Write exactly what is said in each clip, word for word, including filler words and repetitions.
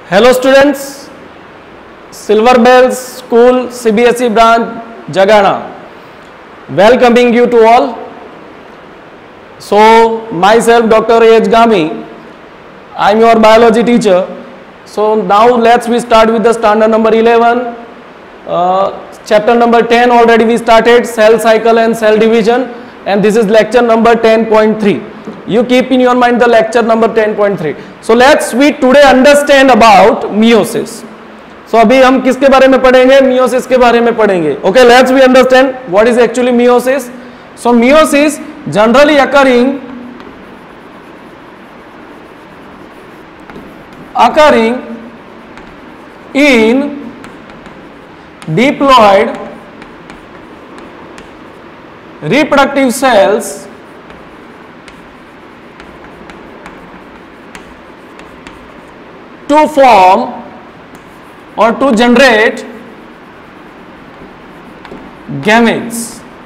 Hello students, Silver Bells School C B S E branch Jagana, welcoming you to all. So myself Doctor A H Gami, I am your biology teacher. So now let's we start with the standard number eleven, uh, chapter number ten already we started, cell cycle and cell division, and this is lecture number ten point three. You keep in your mind the lecture number ten point three. So let's we today understand about meiosis. So अभी हम किसके बारे में पढ़ेंगे? meiosis के बारे में पढ़ेंगे. Okay, let's we understand what is actually meiosis. So meiosis generally occurring occurring in diploid reproductive cells to form or to generate gametes.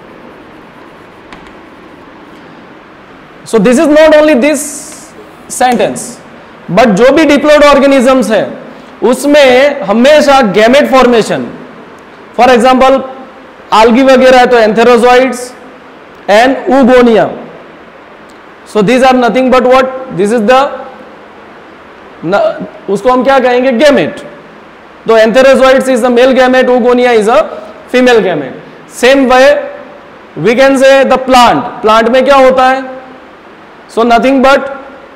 So this is not only this sentence, but जो भी diploid organisms है उसमें हमेशा gamete formation, for example algae वगैरह है तो antherozoids and oogonia. So these are nothing but what, this is the, उसको हम क्या कहेंगे? गैमेट. तो antherozoids is the male gamete, oogonia is a female gamete. Same way we can say the plant. Plant में क्या होता है? So nothing but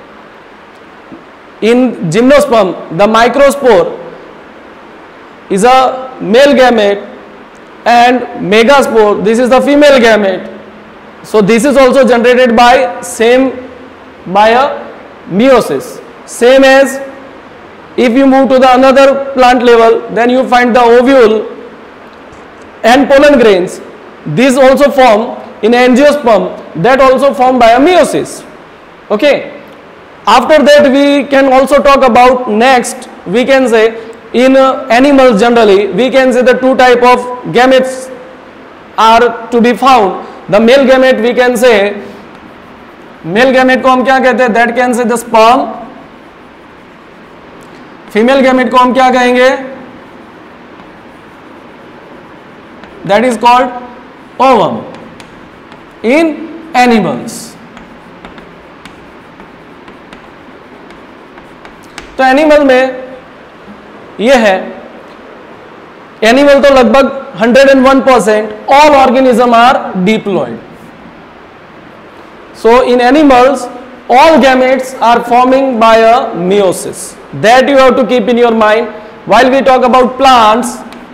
in gymnosperm the microspore is a male gamete and megaspore, this is the female gamete. So this is also generated by same by a meiosis. Same as if you move to the another plant level, then you find the ovule and pollen grains. These also form in angiosperm, that also formed by a meiosis. Okay. After that we can also talk about next, we can say in uh, animals generally we can say the two type of gametes are to be found. The male gamete we can say, male gamete को हम क्या कहते हैं? That can say the sperm. Female gamete को हम क्या कहेंगे? That is called ovum in animals. तो एनिमल में ये है, एनिमल तो लगभग one hundred one percent all organism are diploid. So in animals all gametes are forming by a meiosis. That you have to keep in your mind while we talk about plants.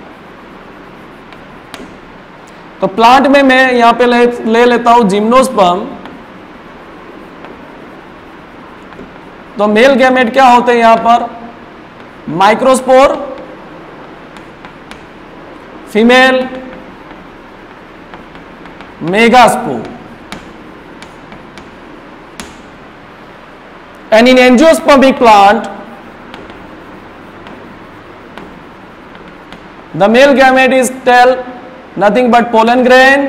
तो plant में मैं यहां पे ले, ले लेता हूं gymnosperm. तो मेल गैमेट क्या होते हैं यहां पर? Microspore, female megaspore. And in angiospermic plant the male gamete is tell nothing but pollen grain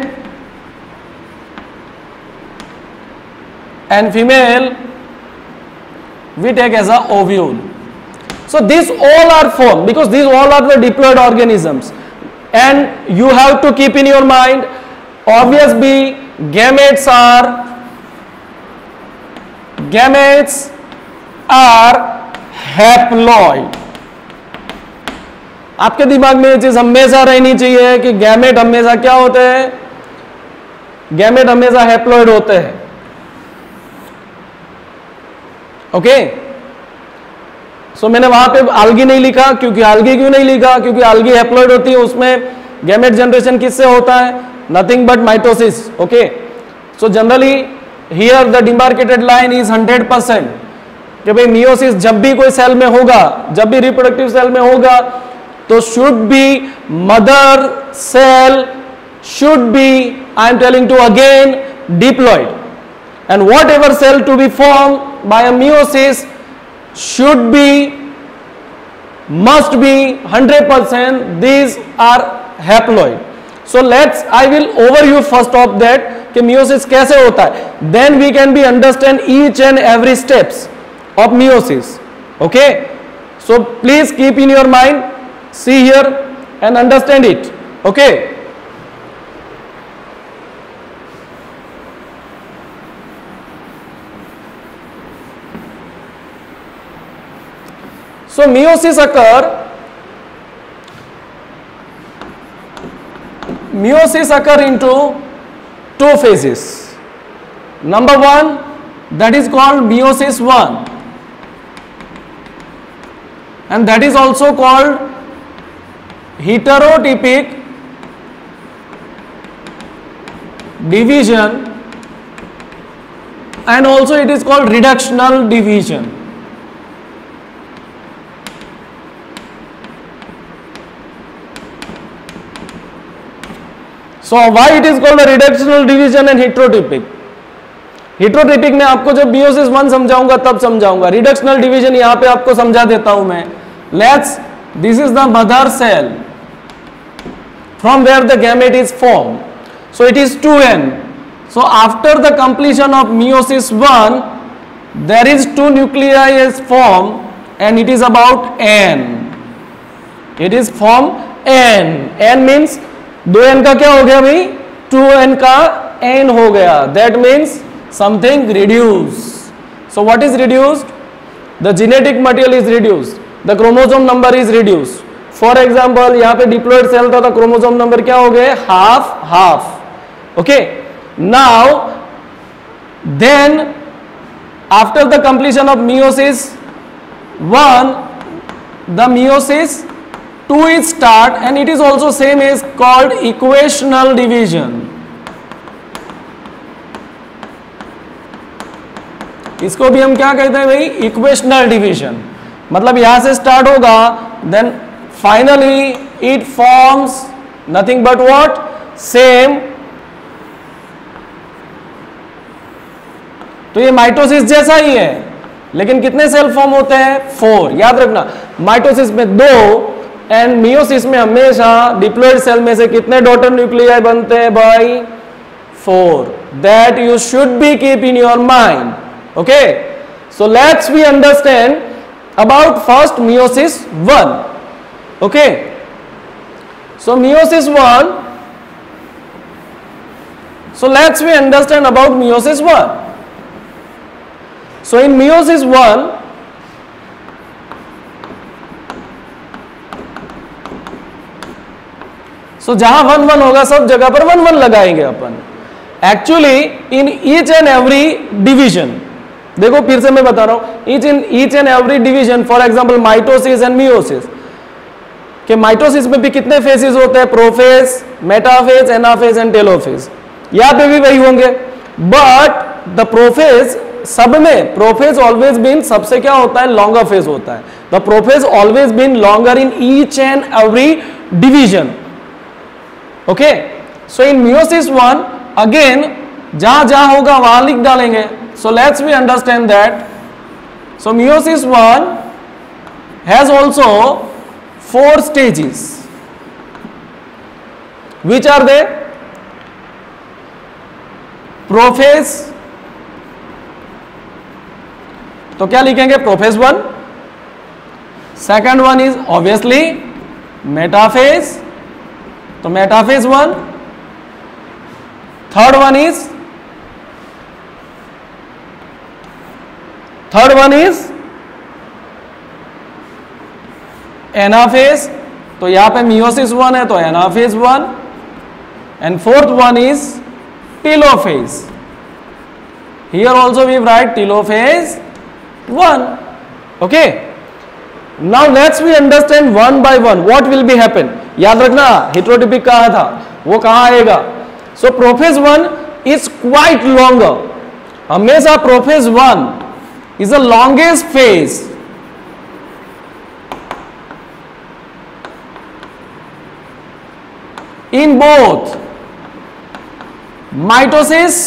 and female we take as a ovule. So these all are formed because these all are the diploid organisms, and you have to keep in your mind obviously gametes are gametes are haploid. आपके दिमाग में ये चीज हमेशा रहनी चाहिए कि gamete हमेशा क्या होते हैं? गैमेट हमेशा हैप्लॉइड होते हैं. Okay okay? सो so, मैंने वहां पे आल्गी नहीं लिखा, क्योंकि आल्गी क्यों नहीं लिखा? क्योंकि आल्गी हैप्लॉइड होती है, उसमें गैमेट जनरेशन किससे होता है? Nothing but mitosis. Okay, so generally here the demarcated line is hundred percent कि भाई मियोसिस जब भी कोई सेल में होगा, जब भी रिप्रोडक्टिव सेल में होगा, तो should be mother cell should be, I am telling to again, diploid. And whatever cell to be formed by a meiosis should be, must be one hundred percent these are haploid. So let's, I will overview first of that कि meiosis कैसे होता है. Then we can be understand each and every steps of meiosis. Okay. So please keep in your mind, see here and understand it. Okay. So meiosis occur, meiosis occur into two phases. Number one, that is called meiosis one, and that is also called heterotypic division, and also it is called reductional division. So why it is called a reductional division and heterotypic? हेट्रोटिपिक में आपको जब meiosis one समझाऊंगा तब समझाऊंगा, reductional division यहां पे आपको समझा देता हूं मैं. Let's, this is the mother cell from where the gamete is form. So it is two n. So after the completion of meiosis one there is two nuclei is form and it is about n. It is form n. N means दो n का क्या हो गया भाई? To N का n हो गया. That means something reduced. So what is reduced? The genetic material is reduced, the chromosome number is reduced. For example, यहाँ पे diploid cell था तो chromosome number क्या हो गए? half half. Okay. Now then after the completion of meiosis one, the meiosis two is start, and it is also same is called equational division. इसको भी हम क्या कहते हैं भाई? Equational division. मतलब यहां से स्टार्ट होगा, then finally it forms nothing but what? Same. तो ये माइटोसिस जैसा ही है, लेकिन कितने सेल फॉर्म होते हैं? फोर. याद रखना, माइटोसिस में दो एंड मियोसिस में हमेशा डिप्लॉइड सेल में से कितने डॉटर न्यूक्लियाई बनते हैं भाई? Four. That you should be keep in your mind. Okay, so let's we understand about first meiosis one. Okay, so meiosis one. So let's we understand about meiosis one. So in meiosis one, so जहां one one होगा सब जगह पर one one लगाएंगे अपन. Actually in each and every division, देखो फिर से मैं बता रहा हूं, each in each and every division, for example mitosis and meiosis, के माइटोसिस में भी कितने फेजेस होते हैं? Prophase, metaphase, anaphase and telophase. यहां पे भी वही होंगे, बट द प्रोफेज सब में, प्रोफेज ऑलवेज बीन सबसे क्या होता है? लॉन्गर फेज होता है. The prophase always been longer in each and every division. Okay, so in meiosis one again जहां जहां होगा वहां लिख डालेंगे. So let's we understand that. So meiosis one has also four stages. Which are they? Prophase. तो क्या लिखेंगे? Prophase one. Second one is obviously metaphase. तो metaphase one. Third one is Third one is anaphase. तो यहां पे meiosis one है तो anaphase one. And fourth one is telophase. Here also we write telophase one. Okay, now let's we understand one by one what will be happen. याद रखना heterotypic कहा था, वो कहां आएगा? So prophase one is quite longer. हमेशा prophase one is the longest phase. In both mitosis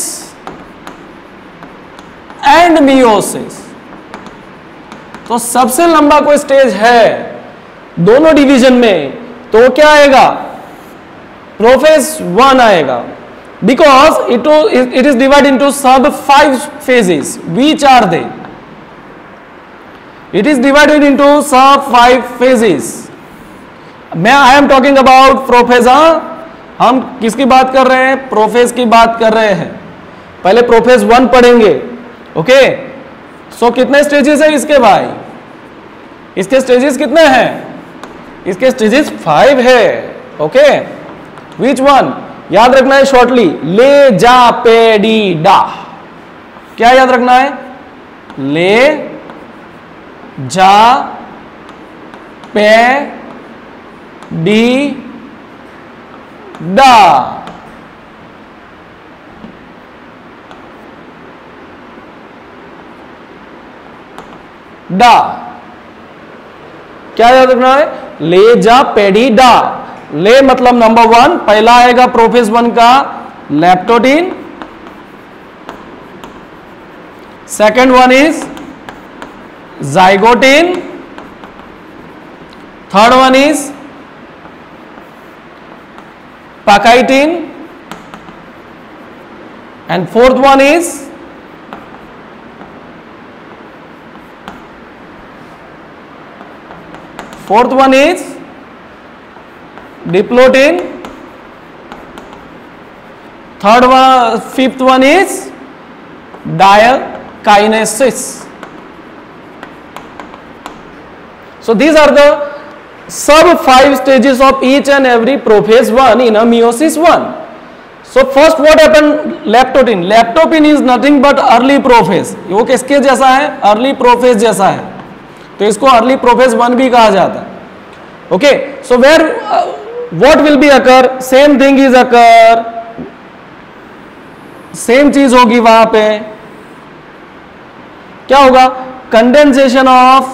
and meiosis. तो सबसे लंबा कोई स्टेज है दोनों डिवीजन में तो क्या आएगा? प्रोफेज वन आएगा. Because it it is divided into sub five phases. Which are they? It is divided into sub five phases. मैं I am talking about prophase. हम किसकी बात कर रहे हैं? प्रोफेज की बात कर रहे हैं. पहले प्रोफेज वन पढ़ेंगे. ओके, सो कितने स्टेजेस है इसके भाई? इसके स्टेजेस कितने हैं? इसके स्टेजेस फाइव है. Okay, which one? याद रखना है शॉर्टली. ले जा पे डी डा. क्या याद रखना है? ले जा पे डी डा. डा क्या याद रखना है? ले जा पेडी डा. ले मतलब नंबर वन, पहला आएगा प्रोफेज वन का leptotene. Second one is zygotene. Third one is pachytene. And fourth one is fourth one is diplotin. Third one, fifth one is diakinesis. So these are the sub five stages of each and every prophase one in a meiosis one. So first what happened? Leptotin. Leptotin is nothing but early prophase. वो किसके जैसा है? early prophase जैसा है. तो इसको early prophase one भी कहा जाता है. Okay, so where what will be occur? Same thing is occur. Same चीज होगी वहां पे. क्या होगा? Condensation of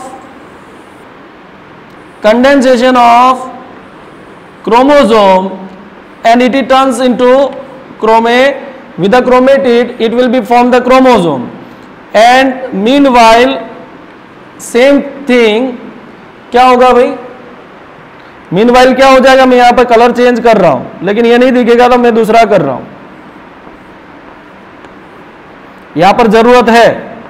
condensation of chromosome and it turns into chrome. With the chromatid it will be form the chromosome. And meanwhile same thing क्या होगा भाई? Meanwhile क्या हो जाएगा? मैं यहां पर कलर चेंज कर रहा हूं, लेकिन ये नहीं दिखेगा तो मैं दूसरा कर रहा हूं. यहां पर जरूरत है.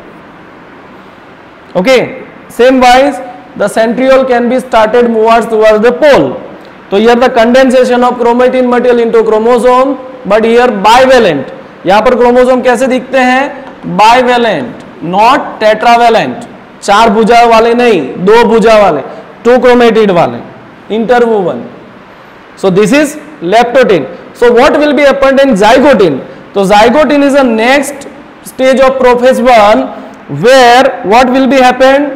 Okay, same wise the centriole can be started movers towards the pole. तो here the condensation of chromatin material into chromosome, but here bivalent. यहां पर क्रोमोसोम कैसे दिखते हैं? Bivalent, not tetravalent. चार भुजा वाले नहीं, दो भुजा वाले, टू क्रोमेटिड वाले, interwoven. So this is leptotene. So what will be happened in zygotene? तो zygotene is the next stage of prophase one, where what will be happened?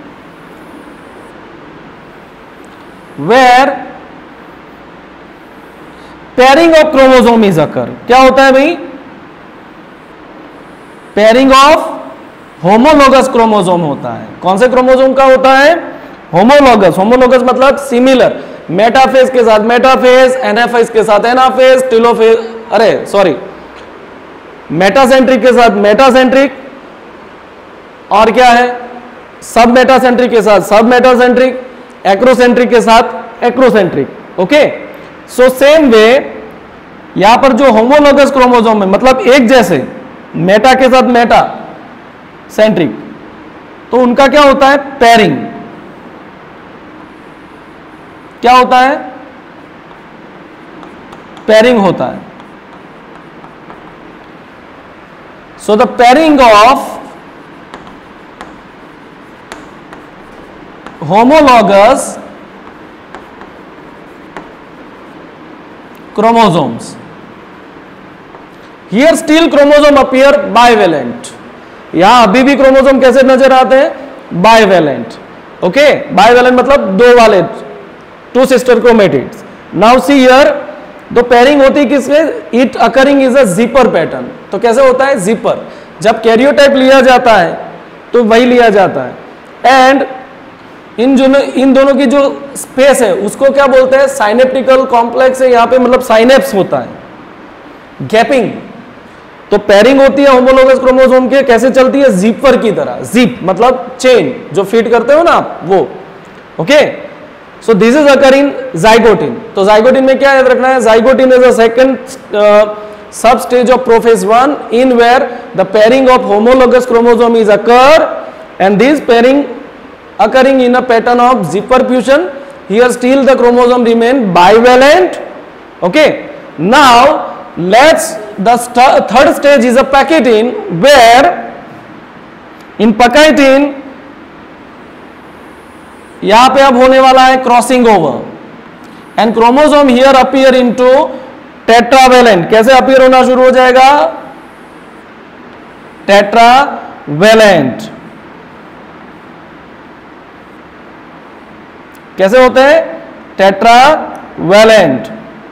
Where pairing of chromosome is occur. क्या होता है भाई? Pairing of homologous chromosome होता है. कौन से chromosome का होता है? होमोलोगस. होमोलोगस मतलब सिमिलर. मेटाफेज के साथ मेटाफेज, एनाफेज के साथ एनाफेज, टेलोफेज, अरे सॉरी, मेटासेंट्रिक के साथ मेटासेंट्रिक, और क्या है? सब मेटासेंट्रिक के साथ सब मेटासेंट्रिक, एक्रोसेंट्रिक के साथ acrocentric. Okay, so same way यहां पर जो होमोलोगस क्रोमोसोम है, मतलब एक जैसे, मेटा के साथ मेटा सेंट्रिक, तो उनका क्या होता है? पेयरिंग. क्या होता है? पेयरिंग होता है. So the pairing of homologous chromosomes. Here still chromosome appear bivalent. यहां अभी भी क्रोमोसोम कैसे नजर आते हैं? बाइवेलेंट. ओके, बाइवेलेंट मतलब दो वाले, two sister chromatids. Now see here, दो पेयरिंग होती है किसके? It occurring is a zipper pattern. तो कैसे होता है? जिपर. जब कैरियोटाइप लिया जाता है तो वही लिया जाता है. एंड इन जो इन दोनों की जो स्पेस है उसको क्या बोलते हैं? साइनेप्टिकल कॉम्प्लेक्स है यहां पे, मतलब साइनेप्स होता है, गैपिंग. तो पेयरिंग होती है होमोलोगस क्रोमोसोम के, कैसे चलती है? जिपर की तरह. जिप मतलब चेन, जो फीड करते हो ना आप, वो. Okay, so this is occur in zygotene. तो जाइगोटिन में क्या याद रखना है? Zygotene is a second sub stage of prophase one, in where the pairing of homologous chromosome is occur, and this pairing occurring in a pattern of zipper fusion. Here still the chromosome remain bivalent. Okay, now let's the st third stage is a Pachytene, where in Pachytene यहां पे अब होने वाला है crossing over and chromosome here appear into tetravalent. कैसे appear होना शुरू हो जाएगा? टेट्रावेलेंट. कैसे होते हैं? टेट्रावेलेंट.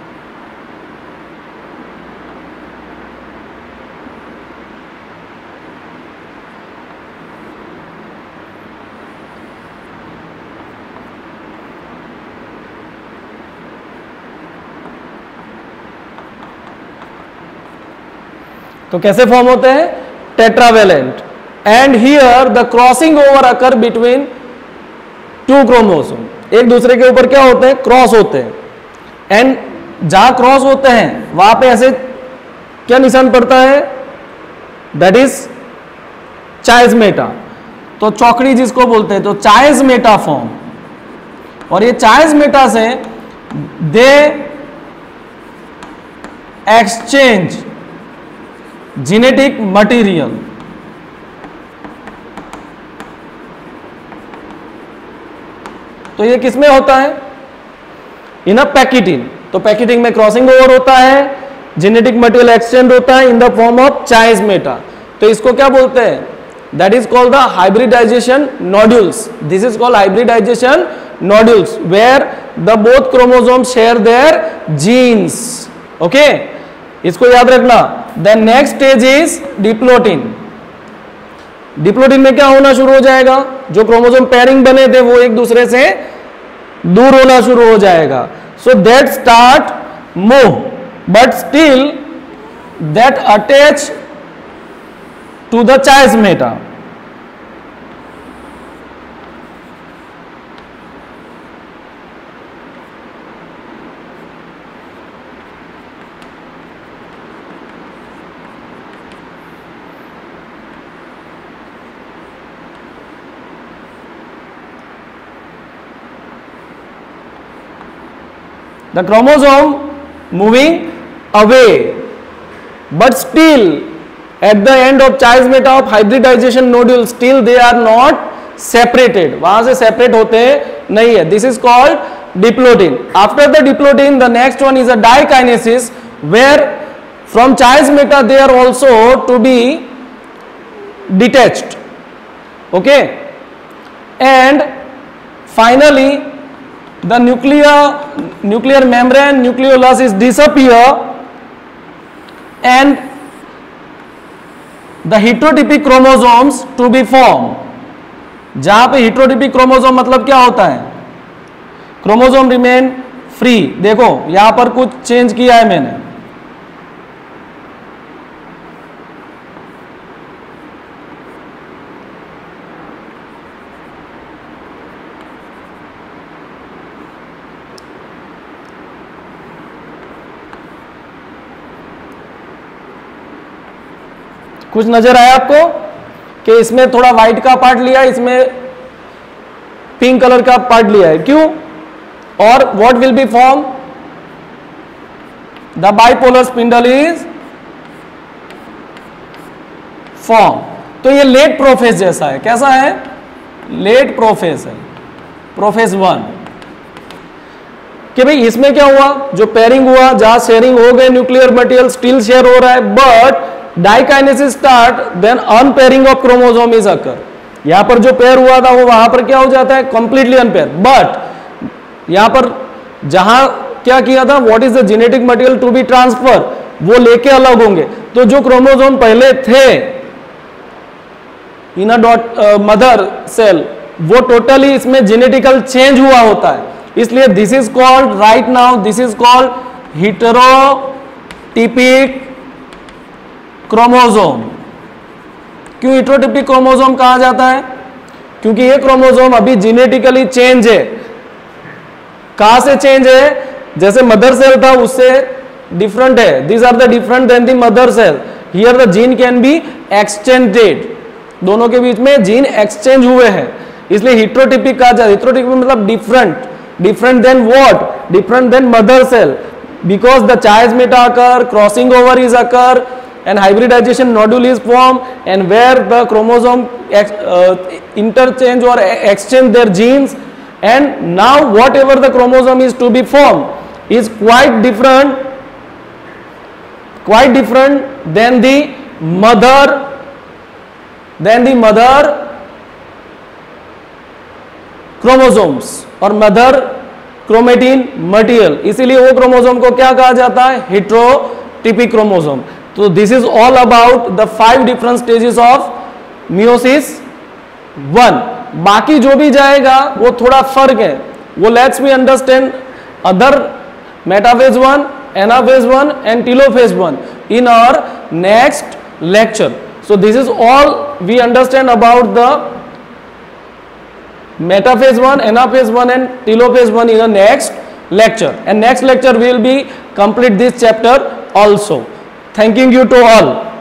तो कैसे फॉर्म होते हैं? Tetravalent. And here the crossing over occur between two chromosome. एक दूसरे के ऊपर क्या होते हैं? क्रॉस होते हैं. एंड जहां क्रॉस होते हैं वहां पे ऐसे क्या निशान पड़ता है? That is chiasmata. तो चौकड़ी जिसको बोलते हैं, तो चाइज़मेटा फॉर्म. और ये चाइज़मेटा से दे एक्सचेंज जेनेटिक मटेरियल. तो ये किसमें होता है? इन अ पैकिटिन. तो पैकिटिन में क्रॉसिंग ओवर होता है, जेनेटिक मटेरियल एक्सचेंज होता है in the form of chiasmata. तो इसको क्या बोलते हैं? That is called the hybridization nodules. This is called hybridization nodules where the both chromosome share their genes. Okay, इसको याद रखना. The next stage is diplotene. Diplotene में क्या होना शुरू हो जाएगा? जो क्रोमोसोम पेयरिंग बने थे वो एक दूसरे से दूर होना शुरू हो जाएगा. So that start move but still that attach to the chiasmata. The chromosome moving away, but still at the end of chiasmata of hybridization nodule still they are not separated. वहां से separate होते नहीं है. This is called diplotin. After the diplotin, the next one is a dikinesis, where from chiasmata they are also to be detached. Okay, and finally the nuclear nuclear membrane nucleolus is disappear and the heterotypic chromosomes to be formed. जहां पे heterotypic chromosome मतलब क्या होता है? Chromosome remain free. देखो यहां पर कुछ चेंज किया है मैंने. कुछ नजर आया आपको कि इसमें थोड़ा व्हाइट का पार्ट लिया, इसमें पिंक कलर का पार्ट लिया है. क्यों? और what will be form? The bipolar spindle is form. तो ये लेट प्रोफेज जैसा है. कैसा है? लेट प्रोफेज है. प्रोफेज वन कि भाई इसमें क्या हुआ? जो पेयरिंग हुआ, जहां शेयरिंग हो गए, न्यूक्लियर मटेरियल स्टिल शेयर हो रहा है, but diakinesis start, then unpairing of chromosome is occur. यहां पर जो पेयर हुआ था वो वहां पर क्या हो जाता है? Completely unpair. बट यहां पर जहां क्या किया था? What is the genetic material to be transfer, वो लेके अलग होंगे. तो जो क्रोमोसोम पहले थे in a dot mother cell, वो टोटली इसमें जेनेटिकल चेंज हुआ होता है. इसलिए this is called right now this is called heterotypic chromosome. क्यों हेटेरोटिपिक क्रोमोसोम कहा जाता है? क्योंकि ये क्रोमोसोम अभी जेनेटिकली चेंज है. कहां से चेंज है? जैसे मदर सेल था उससे डिफरेंट है. These are the different than the mother cell. Here the gene can be exchanged. दोनों के बीच में जीन एक्सचेंज हुए हैं. इसलिए heterotypic कहा जाता है. Heterotypic मतलब different, different than what? Different than mother cell, because the chiasmata occur, crossing over is occur, and hybridization nodule is formed, and where the chromosome ex, uh, interchange or exchange their genes, and now whatever the chromosome is to be formed is quite different, quite different than the mother, than the mother chromosomes or mother chromatin material. इसीलिए वो chromosome को क्या कहा जाता है? Heterotypic chromosome. तो this is all about the five different stages of meiosis one. बाकी जो भी जाएगा वो थोड़ा फर्क है, वो let's me understand other metaphase one, anaphase one and telophase one in our next lecture. So this is all we understand about the metaphase one, anaphase one and telophase one in the next lecture, and next lecture we will be complete this chapter also. Thanking you to all.